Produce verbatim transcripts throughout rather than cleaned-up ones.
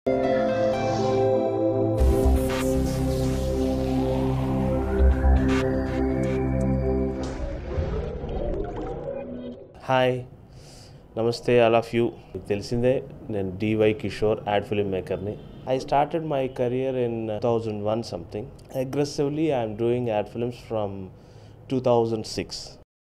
Hi, Namaste all of you. Telisinde nen D Y Kishore ad film maker ni. I started my career in two thousand one something. Aggressively I am doing ad films from two thousand six.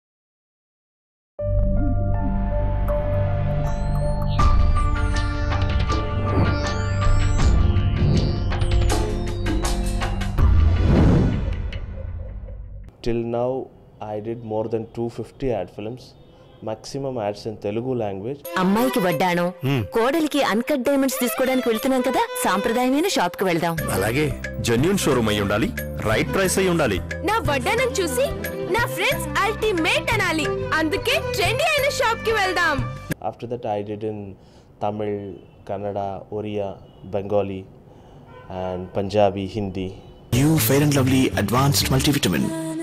Till now I did more than two hundred fifty ad films. Maximum ads in Telugu language. అమ్మాయికి వడ్డాను కోడలికి uncut diamonds తీసుకోవడానికి వెళ్తున్నాం కదా, సాంప్రదాయమైన shop కి వెళ్దాం. అలాగే genuine showroom అయి ఉండాలి, రైట్ ప్రైస్ అయి ఉండాలి. నా వడ్డానం చూసి నా ఫ్రెండ్స్ అల్టిమేట్ అనాలి, అందుకే ట్రెండీ అయిన షాప్ కి వెళ్దాం. After that I did in Tamil, Kannada, Oriya, Bengali and Punjabi, Hindi. New Fair and Lovely Advanced Multivitamin.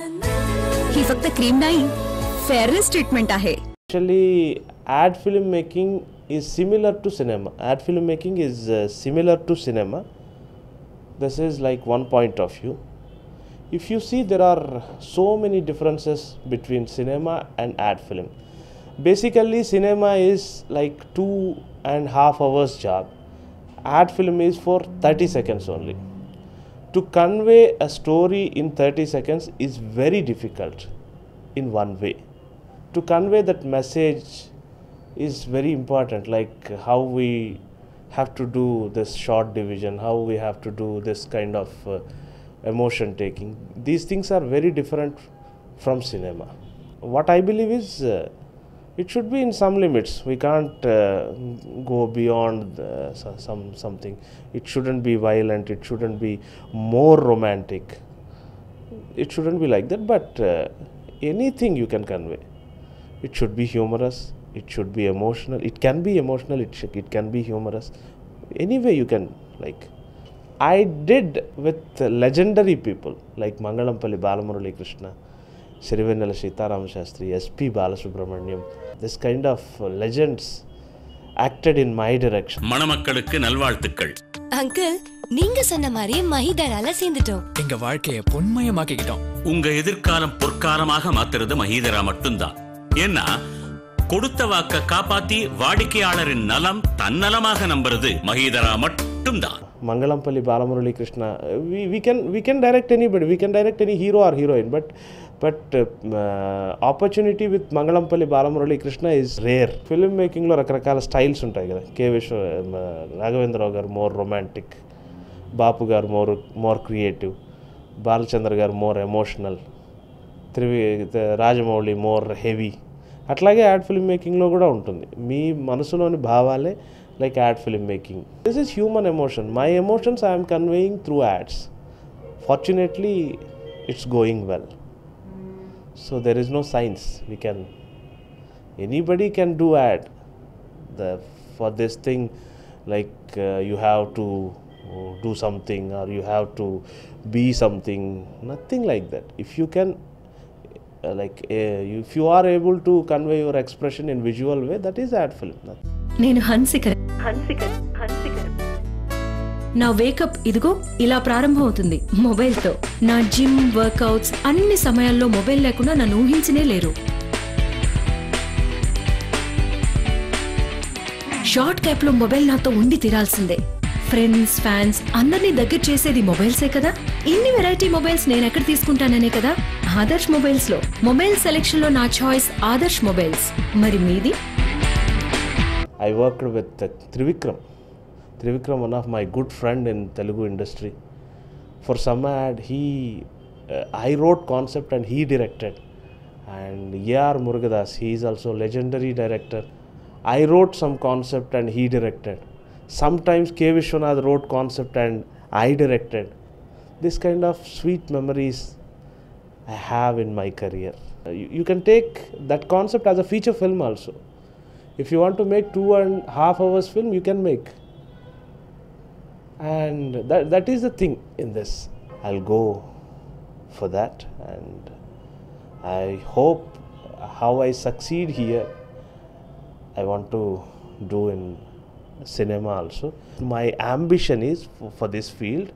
ही फक्त क्रीम नाही, फेअरनेस ट्रीटमेंट आहे. Actually, ad film making is similar to cinema. Ad film making is uh, similar to cinema. This is like one point of view. If you see, there are so many differences between cinema and ad film. Basically, cinema is like two and half hours job. Ad film is for thirty seconds only. To convey a story in thirty seconds is very difficult in one way. To convey that message is very important, like how we have to do this short division, how we have to do this kind of uh, emotion taking. These things are very different from cinema. What I believe is uh, it should be in some limits. We can't uh, go beyond uh, some something. It shouldn't be violent. It shouldn't be more romantic. It shouldn't be like that. But uh, anything you can convey. It should be humorous. It should be emotional. It can be emotional. It should, it can be humorous. Any way you can like. I did with legendary people like Mangalampalli Balamurali Krishna, Sirivennela Sitaram Shastri, S P Balasubramaniam. This kind of legends acted in my direction. மணமக்களுக்கு நல்வாழ்த்துக்கள். Uncle, நீங்க சொன்ன மாதிரி மஹிதரால சேர்ந்துட்டோம். எங்க வாழ்க்கையை பொன்மயமாக்கிட்டோம். உங்க எதிர்காலம் பொற்காலமாக மாத்துறது மஹிதரா மட்டும்தான். ஏன்னா கொடுத்த வாக்க காப்பாத்தி வாடிக்கையாளரின் நலம் தன்னலமாக நம்புறது மஹிதரா மட்டும்தான். Mangalampalli Balamurali Krishna, we, we can we can direct anybody, we can direct any hero or heroine, but but uh, opportunity with Mangalampalli Balamurali Krishna is rare. Film making lo రకరకాల స్టైల్స్ ఉంటాయి కదా. కే విశ్వ రాఘవేంద్రరావు గారు more romantic, బాపు గారు more more creative, Balachandra గారు more emotional, త్రివి Rajamouli more heavy. అట్లాగే ad film మేకింగ్లో కూడా ఉంటుంది. మీ మనసులోని భావాలే like ad film making. This is human emotion. My emotions I am conveying through ads. Fortunately, it's going well. So there is no science. We can, anybody can do ad. The for this thing, like uh, you have to uh, do something or you have to be something. Nothing like that. If you can, uh, like uh, if you are able to convey your expression in visual way, that is ad film. Nothing. నేను హన్సిక హన్సిక హన్సిక నా wake up ఇదిగో ఇలా ప్రారంభం అవుతుంది మొబైల్తో. నా gym workouts అన్ని సమయాల్లో mobile లేకుండా నన్ను ఊహించనే లేరు. షార్ట్ క్యాప్ లో మొబైల్ నాతో ఉండి తీరాల్సిందే. ఫ్రెండ్స్, ఫ్యాన్స్ అందరినీ దగ్గర చేసేది మొబైల్సే కదా. ఇన్ని వెరైటీ మొబైల్స్ నేను ఎక్కడ తీసుకుంటాననే కదా. ఆదర్శ్ మొబైల్స్ లో మొబైల్ సెలెక్షన్ లో నా చాయిస్ ఆదర్శ్ మొబైల్స్. మరి మీది? I worked with uh, Trivikram. Trivikram, one of my good friend in Telugu industry. For some ad, he, uh, I wrote concept and he directed. And A R Murugadas, he is also legendary director. I wrote some concept and he directed. Sometimes K. Vishwanath wrote concept and I directed. This kind of sweet memories I have in my career. Uh, you, you can take that concept as a feature film also. If you want to make two and half hours film, you can make. And that that is the thing in this. I'll go for that, and I hope how I succeed here, I want to do in cinema also. My ambition is for, for this field,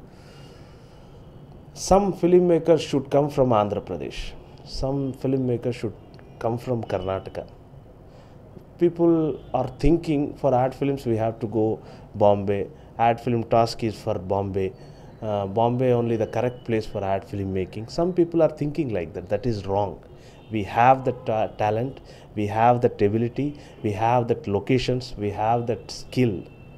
some filmmakers should come from Andhra Pradesh, some filmmakers should come from Karnataka. People are thinking for art films we have to go Bombay, art film task is for Bombay, uh, Bombay only the correct place for art film making. Some people are thinking like that. That is wrong. We have the ta- talent, we have that ability, we have that locations, we have that skill.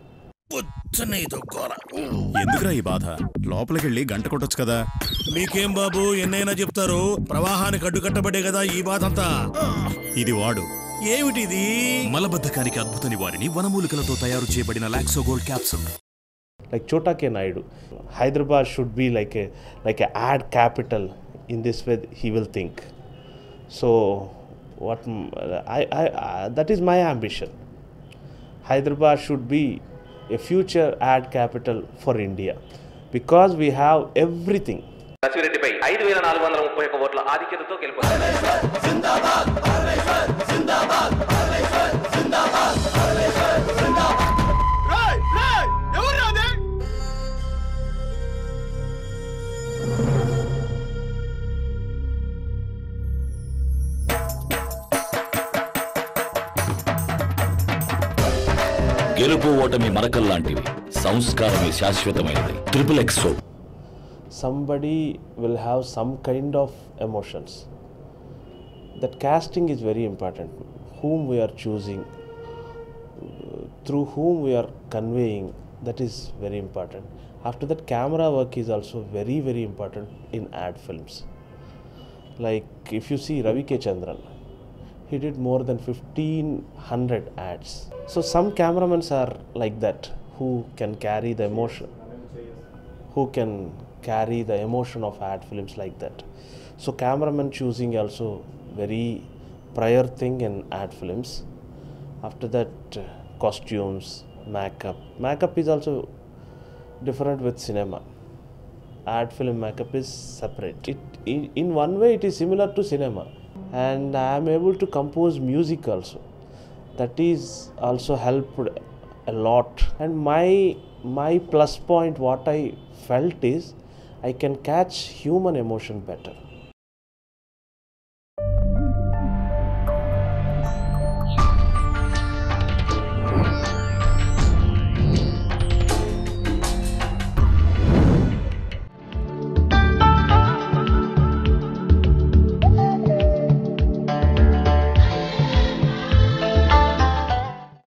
ఎందుకురా ఈ బాధ? లోపలికి వెళ్ళి గంట కొట్టొచ్చు కదా. మీకేం బాబు ఎన్నైనా చెప్తారు, ప్రవాహానికి అడ్డుకట్టబడే కదా ఈ బాధ అంతా. ఇది వాడు. ఏమిటిది? మలబద్ధకానికి అద్భుత నివారిణి వనమూలికలతో తయారు చేయబడిన Laxo gold capsule. Like Chota K. Naidu, Hyderabad should be like a like a ad capital. In this way, he will think. So, what I, I, I that is my ambition. Hyderabad should be a future ad capital for India because we have everything. నర్సిరెడ్డిపై ఐదు వేల నాలుగు వందల ముప్పై ఒక్క ఓట్ల ఆధిక్యతతో గెలుపొందారు. గెలుపు ఓటమి మరకల్లాంటివి, సంస్కారమే శాశ్వతమైనది. Triple X show. Somebody will have some kind of emotions. That casting is very important. Whom we are choosing, through whom we are conveying, that is very important. After that, camera work is also very very important in ad films. Like if you see Ravi K. Chandran, he did more than fifteen hundred ads. So some cameramans are like that, who can carry the emotion, who can carry the emotion of ad films like that. So cameraman choosing also very prior thing in ad films. After that, uh, costumes, makeup. Makeup is also different with cinema. Ad film makeup is separate. It in, in one way it is similar to cinema, and I am able to compose music also. That is also helped a lot. And my my plus point, what I felt is I can catch human emotion better.